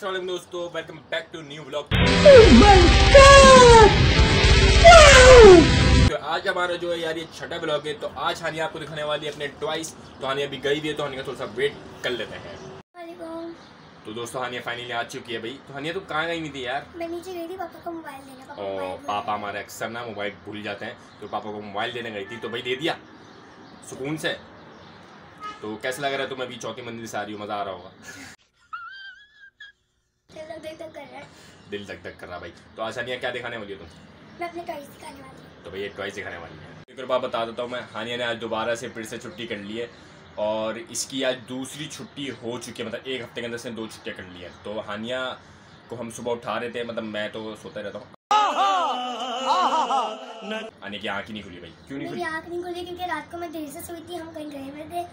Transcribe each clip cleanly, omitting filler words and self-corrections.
अस्सलाम वालेकुम दोस्तों, welcome back to new vlog. तो आज हमारा जो है यार ये छठा व्लॉग है। तो आज हानिया आपको दिखाने वाली है अपने टॉयज। तो हानिया अभी गई हुई है, तो हानिया का थोड़ा सा वेट कर लेते हैं। तो दोस्तों हानिया फाइनली आ चुकी है भाई। तो हानिया तो कहाँ गई हुई थी यार? मैं नीचे गई थी पापा को मोबाइल देने। पापा हमारे अक्सर ना मोबाइल भूल जाते हैं, तो पापा को मोबाइल देने गई थी, तो भाई दे दिया सुकून से। तो कैसा लग रहा है तुम्हें? अभी चौथी मंजिल से आ रही हो, मजा आ रहा होगा। दिल धक धक कर रहा भाई। तो आज हानिया क्या दिखाने वाली हो तुम? मैं अपने टॉयज दिखाने वाली हूँ। तो भैया टॉयज दिखाने वाली है। एक और बात बता देता हूँ मैं, हानिया ने आज दोबारा से फिर से छुट्टी कर ली है और इसकी आज दूसरी छुट्टी हो चुकी है। मतलब एक हफ्ते के अंदर से 2 छुट्टियाँ कर ली है। तो हानिया को हम सुबह उठा रहे थे, मतलब मैं तो सोता रहता हूँ। हानिया की आँख ही नहीं खुली भाई। क्यों नहीं खुली? मेरी आँख नहीं खुली क्योंकि रात को मैं देर से सोई थी, हम कहीं गए हुए थे।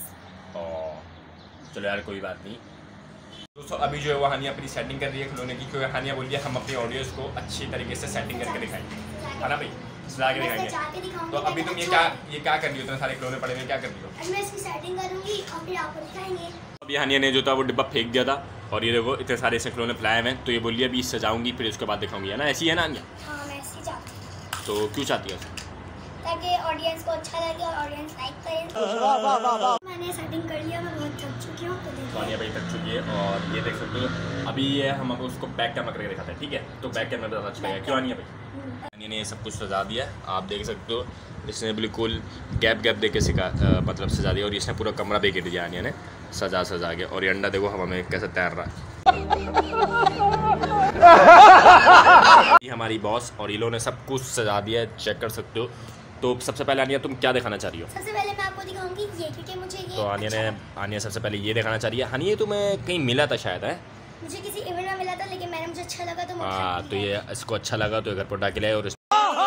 चलो यार कोई बात नहीं। दोस्तों अभी जो है वो हानिया अपनी सेटिंग कर रही है खिलौने की, क्योंकि हानिया बोल रही है हम अपनी ऑडियंस को अच्छी तरीके से सेटिंग करके दिखाएंगे, है ना भाई? सजा के दिखाएंगे। तो अभी तुम ये क्या कर रही हो? इतने सारे खिलौने पड़े हुए क्या कर रही हो? मैं इसकी सेटिंग करूंगी और फिर आपको दिखाएंगे। अभी हानिया ने जो था वो डिब्बा फेंक दिया था और ये देखो इतने सारे ऐसे खिलौने फैलाए हुए हैं। तो ये बोलिए अभी सजाऊंगी फिर उसके बाद दिखाऊंगी, है ना? ऐसी है ना हानिया? हाँ मैं ऐसी चाहती हूँ। तो क्यों चाहती है? ताकि ऑडियंस को अच्छा लगे और ऑडियंस लाइक करे। मैंने सेटिंग कर लिया, मैं बहुत थक चुकी हूँ। तो हानिया भाई थक चुकी है और ये देख सकते हो। अभी ये हम आपको उसको बैक कैमरा करके दिखाते हैं, ठीक है? तो बैक कैमरा ज़्यादा अच्छा लगेगा। क्यों हानिया भाई? हानिया ने ये सब कुछ सजा दिया, आप देख सकते हो। इसने बिल्कुल गैप दे के मतलब सजा दिया और इसने पूरा कमरा भी घेर दिया हानिया ने सजा के। और ये अंडा देखो हवा में कैसे तैर रहा है। ये हमारी बॉस और ये लोगों ने सब कुछ सजा दिया है, चेक कर सकते हो। तो सबसे पहले हानिया तुम क्या दिखाना चाह रही हो? सबसे पहले मैं आपको दिखाऊंगी ये, क्योंकि मुझे ये तो हानिया सबसे पहले ये दिखाना चाह रही है। हानिया तुम्हें कहीं मिला था शायद, है? मुझे किसी इवेंट में मिला था, लेकिन मैंने मुझे अच्छा लगा तो हाँ, तो ये इसको अच्छा लगा तो घर पर उठा के लाए और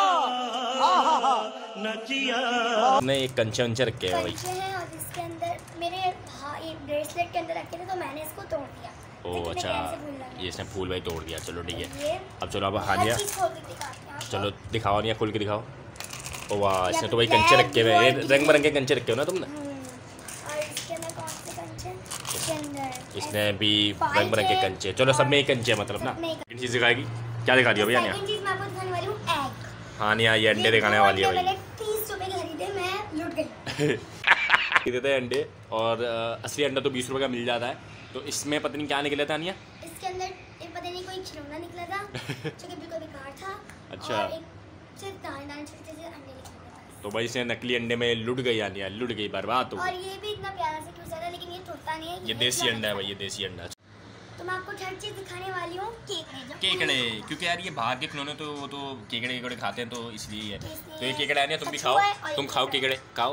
ने एक कंचे वंचे रखे हैं भाई। और इसके अंदर मेरे ब्रेसलेट के अंदर रखे थे, तो मैंने इसको तोड़ दिया। ओह अच्छा, ये इसने फूल भाई तोड़ दिया। चलो ठीक है। अब चलो अब हानिया चलो दिखाओ, हानिया खोल के दिखाओ। ओ वाह, इसने तो भाई कंचे रखे हुए हैं, रंग बिरंगे कंचे रखे हो ना तुमने? और इसके अंदर कौन से कंचे? इसके अंदर इसने भी रंग बिरंगे कंचे। चलो सब में एक कंचे मतलब ना। सेकंड चीज दिखाएगी, क्या दिखा दिया भैया? सेकंड चीज मैं आपको दिखाने वाली हूं एग। हानिया ये अंडे दिखाने वाली है भाई। मैंने 30 रुपए के खरीदे, मैं लूट गई। देते हैं अंडे और असली अंडा तो 20 रुपए का मिल जाता है। तो इसमें पता नहीं क्या निकला था हानिया? इसके अंदर पता नहीं कोई खिलौना निकला था जो कि बिल्कुल बेकार था। अच्छा। और एक सिर्फ दाने छोटे से अंडे निकले थे। तो भाई इसने नकली अंडे में लुट गई हानिया, लुट गई, बर्बाद हो। और ये भी इतना प्यारा से क्यों था, लेकिन ये टूटता नहीं है। ये देसी अंडा है भाई, ये देसी अंडा। तो मैं आपको थर्ड चीज दिखाने वाली हूँ केकड़े। क्योंकि यार ये बाहर के खिलौने तो वो तो केकड़े खाते हैं, तो इसलिए है। तो ये केकड़े आने तुम भी खाओ, तुम खाओ केकड़े खाओ।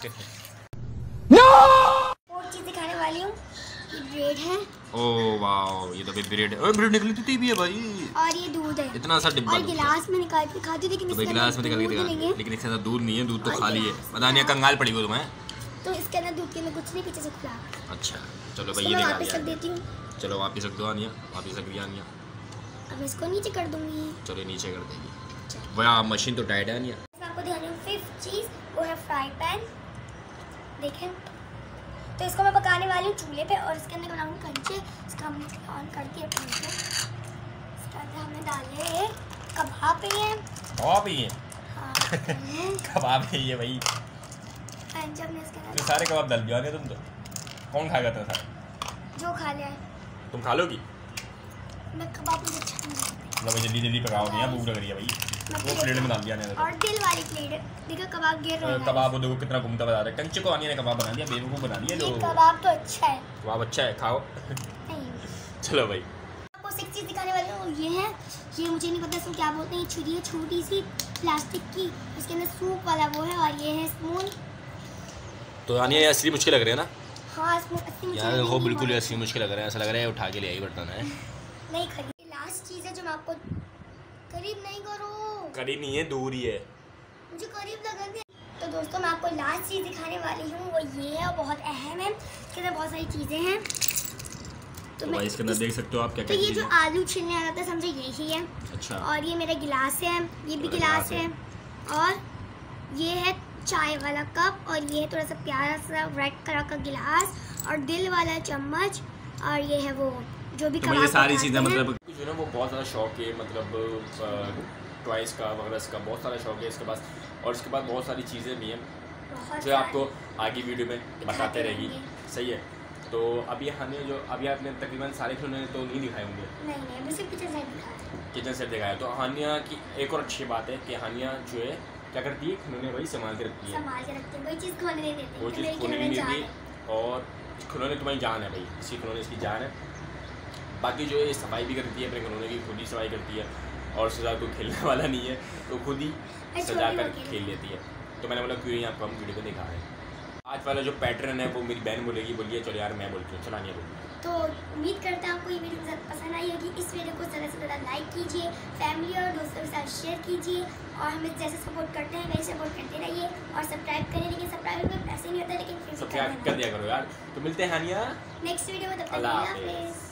और चीज दिखाने वाली हूँ, ये ब्रेड है। ओह वाह, ये तो ब्रेड है। ब्रेड निकली थी भी है भाई। और ये दूध है, इतना सा डिब्बा। और गिलास में निकाल के खाती थी, लेकिन गिलास में निकाल के दिखा, लेकिन इसके अंदर दूध नहीं है। दूध तो खा लिए, पता नहीं कंगाल पड़ी हो तुम्हें। तो इसके अंदर दूध के अंदर कुछ नहीं, पीछे से खुला। अच्छा चलो भाई, ये वापस रख देती हूँ। चलो वापस रख दो हानिया, वापस रख दिया हानिया। अब इसको नीचे कर दूंगी। चलो नीचे कर देगी। वाह मशीन तो टाइट है हानिया। मैं आपको दिखानी हूँ फिफ्थ चीज, वो है फ्राई पैन। देखें, तो इसको मैं पकाने वाली हूँ चूल्हे पे और इसके अंदर बनाऊंगी कंचे। इसका हमने ऑन कर दिया पंखे। इसके अंदर हमने डाले कबाब पे हैं। कबाब ही है? हाँ कबाब ही है भाई। जब मैं इसके तो सारे कबाब डाल दिया तुम तो। कौन खाएगा तो सारे? जो खा लिया तुम खा लोगी? मैं कबाब मुझे अच्छा नहीं लगता। भाई जल्दी पकाओ, नहीं भूख लग रही है भाई। वो प्लेट में डाल दिया ने। और दिल वाली प्लेट देखो, कबाब गिर रहा है। कबाब देखो कितना घूमता बता रहा है। कंचे को हानिया ने कबाब बना दिया, बेवकूफ बना दिया। ये कबाब तो अच्छा है। कबाब अच्छा है, खाओ। चलो भाई आपको 6 चीज दिखाने वाली हूँ। ये है, ये मुझे नहीं पता इसको क्या बोलते हैं। ये छुरी है छोटी सी प्लास्टिक की, उसके अंदर सूप वाला वो है। और ये है स्पून। तो हानिया ये असली मुश्किल लग रही है ना? हाँ असली यार देखो बिल्कुल असली मुश्किल लग रहा है। ऐसा लग रहा है उठा के ले आई बर्तन है। नहीं खरीदी। लास्ट चीज है जो मैं आपको, करीब नहीं करो, करीब नहीं है, दूर ही है। मुझे करीब लगा दे। तो दोस्तों मैं आपको लास्ट चीज दिखाने वाली हूँ, वो ये है और बहुत अहम है। इसके अंदर बहुत सारी चीजें हैं। तो भाई इसके अंदर देख सकते हो आप क्या क्या। तो ये जो आलू छीलने आ जाता है, समझे यही है। अच्छा। और ये मेरा गिलास है, ये भी गिलास है। और ये है चाय वाला कप, और ये है थोड़ा सा प्यारा सा रेड कलर का गिलास, और दिल वाला चम्मच, और ये है वो जो भी तो मुझे कबाब सारी खाते चीज़ें हैं। मतलब जो है ना वो बहुत ज़्यादा शौक है, मतलब टॉयज़ का वगैरह इसका बहुत सारा शौक है इसके पास। और इसके बाद बहुत सारी चीज़ें भी हैं बहुत जो आपको सारे आगे वीडियो में बताते रहेगी। सही है। तो अभी हानिया जो अभी आपने तकरीबन सारे खिलौने तो नहीं दिखाए होंगे। नहीं अभी सिर्फ किचन सेट दिखाया है। किचन सेट दिखाया। तो हानिया की एक और अच्छी बात है कि हानिया जो है क्या करती है, खिलौने वही संभाल के रखती है, संभाल के रखते हैं, कोई चीज़ खोने नहीं देते, वो कि चीज़ मेरी खोने खिलौने नहीं जान देती। है। और खिलौने तुम्हारी जान है भाई, इसी खिलौने इसकी जान है। बाकी जो है सफाई भी करती है अपने खिलौने की, खुद ही सफाई करती है। और उसके साथ कोई खेलने वाला नहीं है तो खुद ही सजा कर खेल लेती है। तो मैंने बोला क्यों नहीं आपको हम वीडियो को दिखा रहे हैं। आज वाला जो पैटर्न है वो मेरी बहन बोलिए चलो यार मैं बोलती हूँ, चला नहीं बोलती। तो उम्मीद करता हूँ आपको ये वीडियो पसंद आई होगी। इस वीडियो को ज़्यादा से ज़्यादा लाइक कीजिए, फैमिली और दोस्तों के साथ शेयर कीजिए और हमें जैसे सपोर्ट करते हैं वैसे सपोर्ट करते रहिए और सब्सक्राइब करें। लेकिन सब्सक्राइब में पैसे नहीं होते, लेकिन फिर सब्सक्राइब कर दिया करो यार। तो मिलते हैं हानिया नेक्स्ट वीडियो में, तब तक अल्लाह के लिए हाफिज़। हाफिज़।